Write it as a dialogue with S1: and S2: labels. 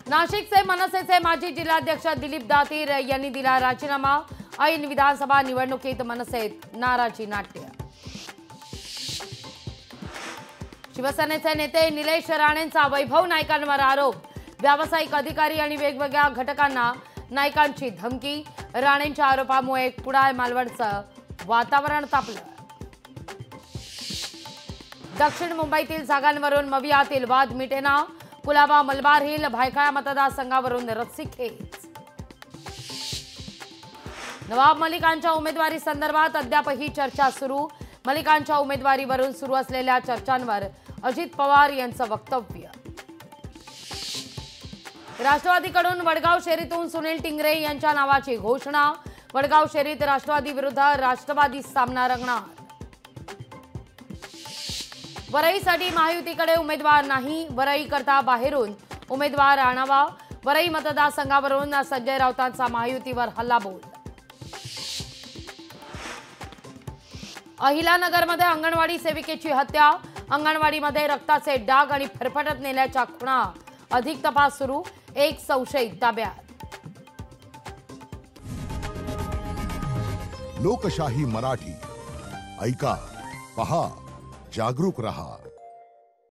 S1: नाशिकचे मनसेचे माजी जिल्हाध्यक्ष दिलीप दातीर यांनी दिला राजीनामा। ऐन विधानसभा निवडणुकीत मनसेत नाराजी नाट्य। शिवसेनेचे नेते निलेश राणेंचा वैभव नाईकांवर आरोप। व्यावसायिक अधिकारी आणि वेगवेगळ्या घटकांना नाईकांची धमकी। राणेंच्या आरोपामुळे कुडाळ मालवणचं वातावरण तापलं। दक्षिण मुंबईतील जागांवरून मवियातील वाद मिटेना। कुलाबा मलबार हिल भायखळा मतदारसंघावरून रस्सीखेच। नवाब मलिकांच्या उमेदवारी संदर्भात अद्यापही चर्चा सुरू। मलिकांच्या उमेदवारीवरून सुरू असलेल्या चर्चांवर अजित पवार यांचं वक्तव्य। राष्ट्रवादीकडून वडगाव शेरीतून सुनील टिंगरे यांच्या नावाची घोषणा। वडगाव शेरीत राष्ट्रवादी विरुद्ध राष्ट्रवादी सामना रंगणार। वरईसाठी महायुतीकडे उमेदवार नाही। वरई करता बाहेरून उमेदवार आणावा। वरई मतदारसंघावरून संजय राऊतांचा महायुतीवर हल्लाबोल। अहिलानगरमध्ये अंगणवाडी सेविकेची हत्या। अंगणवाडीमध्ये रक्ताचे डाग आणि फरफटत नेल्याच्या खुणा। अधिक तपास सुरू। एक संशयित ताब्यात।
S2: लोकशाही मराठी ऐका, पहा, जागरूक रहा।